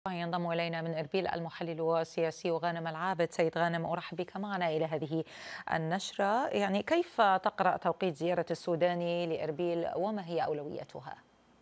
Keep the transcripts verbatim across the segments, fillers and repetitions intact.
ينضم إلينا من إربيل المحلل والسياسي غانم العابد. سيد غانم، أرحب بك معنا إلى هذه النشرة. يعني كيف تقرأ توقيت زيارة السوداني لإربيل وما هي أولوياتها؟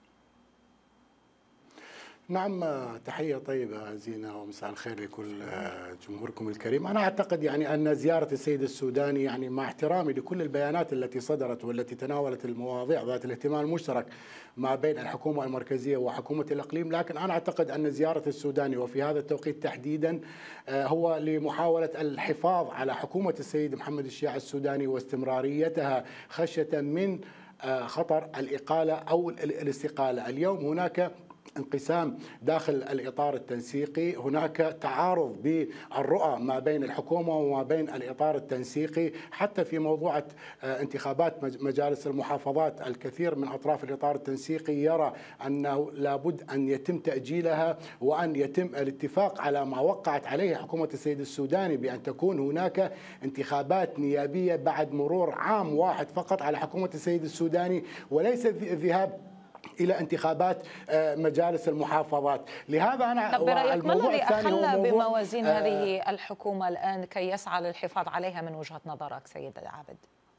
نعم، تحية طيبة زينة ومساء الخير لكل جمهوركم الكريم. أنا أعتقد يعني أن زيارة السيد السوداني، يعني مع احترامي لكل البيانات التي صدرت والتي تناولت المواضيع ذات الاهتمام المشترك ما بين الحكومة المركزية وحكومة الإقليم، لكن أنا أعتقد أن زيارة السوداني وفي هذا التوقيت تحديدا هو لمحاولة الحفاظ على حكومة السيد محمد الشياع السوداني واستمراريتها خشية من خطر الإقالة أو الاستقالة. اليوم هناك انقسام داخل الإطار التنسيقي، هناك تعارض بالرؤى ما بين الحكومة وما بين الإطار التنسيقي، حتى في موضوع انتخابات مجالس المحافظات الكثير من أطراف الإطار التنسيقي يرى أنه لابد أن يتم تأجيلها وأن يتم الاتفاق على ما وقعت عليه حكومة السيد السوداني بأن تكون هناك انتخابات نيابية بعد مرور عام واحد فقط على حكومة السيد السوداني، وليس الذهاب إلى انتخابات مجالس المحافظات. لهذا أنا طب برأيك ما الذي أخل بموازين آه هذه الحكومة الآن كي يسعى للحفاظ عليها من وجهة نظرك سيد العابد؟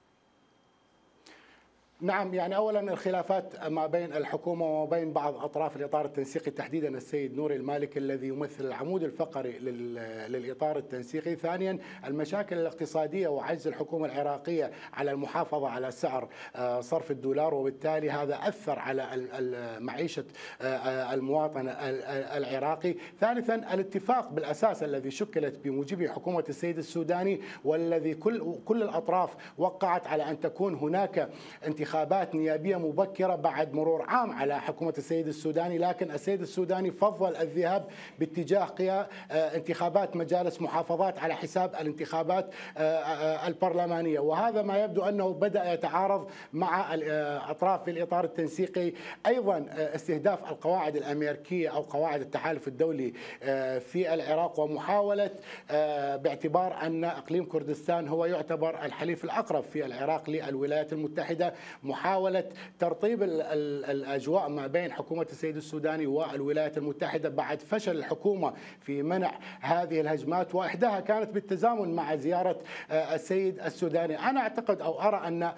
نعم، يعني أولا الخلافات ما بين الحكومة وما بين بعض أطراف الإطار التنسيقي، تحديدا السيد نوري المالكي الذي يمثل العمود الفقري للإطار التنسيقي. ثانيا المشاكل الاقتصادية وعجز الحكومة العراقية على المحافظة على سعر صرف الدولار، وبالتالي هذا أثر على معيشة المواطن العراقي. ثالثا الاتفاق بالأساس الذي شكلت بموجبه حكومة السيد السوداني، والذي كل كل الأطراف وقعت على أن تكون هناك انتخابات انتخابات نيابية مبكرة بعد مرور عام على حكومة السيد السوداني، لكن السيد السوداني فضل الذهاب باتجاه انتخابات مجالس محافظات على حساب الانتخابات البرلمانية، وهذا ما يبدو أنه بدأ يتعارض مع أطراف في الإطار التنسيقي. أيضا استهداف القواعد الأمريكية أو قواعد التحالف الدولي في العراق، ومحاولة باعتبار أن إقليم كردستان هو يعتبر الحليف الأقرب في العراق للولايات المتحدة، محاولة ترطيب الأجواء ما بين حكومة السيد السوداني والولايات المتحدة بعد فشل الحكومة في منع هذه الهجمات، وإحداها كانت بالتزامن مع زيارة السيد السوداني. أنا أعتقد أو أرى أن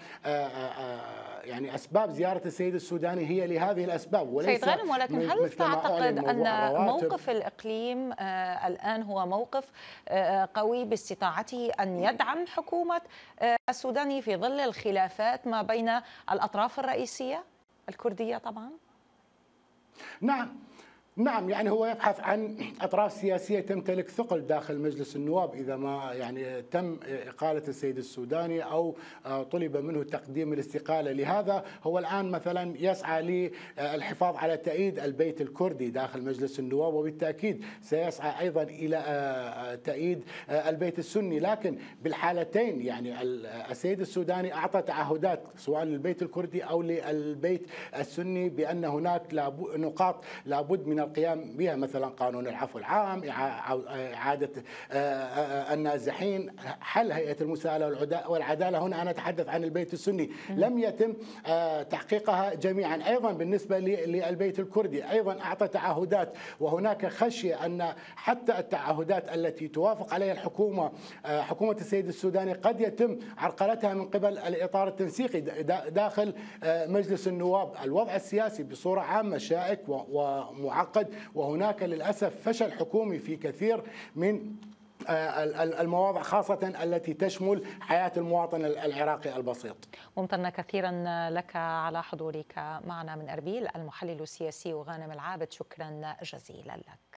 يعني أسباب زيارة السيد السوداني هي لهذه الأسباب وليس سيد غانم، ولكن هل تعتقد أن موقف الإقليم آه الآن هو موقف آه قوي باستطاعته أن يدعم حكومة آه السوداني في ظل الخلافات ما بين الأطراف الرئيسية الكردية طبعا؟ نعم نعم، يعني هو يبحث عن أطراف سياسية تمتلك ثقل داخل مجلس النواب إذا ما يعني تم إقالة السيد السوداني أو طلب منه تقديم الاستقالة. لهذا هو الآن مثلا يسعى للحفاظ على تأييد البيت الكردي داخل مجلس النواب، وبالتأكيد سيسعى أيضا إلى تأييد البيت السني. لكن بالحالتين يعني السيد السوداني أعطى تعهدات سواء للبيت الكردي أو للبيت السني بأن هناك نقاط لابد من القيام بها، مثلا قانون العفو العام، إعادة النازحين، حل هيئة المساءلة والعدالة. هنا أنا أتحدث عن البيت السني، لم يتم تحقيقها جميعا. أيضا بالنسبة للبيت الكردي أيضا أعطى تعهدات، وهناك خشية أن حتى التعهدات التي توافق عليها الحكومة حكومة السيد السوداني قد يتم عرقلتها من قبل الإطار التنسيقي داخل مجلس النواب. الوضع السياسي بصورة عامة شائك ومعقد، وهناك للأسف فشل حكومي في كثير من المواضع، خاصة التي تشمل حياة المواطن العراقي البسيط. ممتنة كثيرا لك على حضورك معنا من أربيل المحلل السياسي غانم العابد، شكرا جزيلا لك.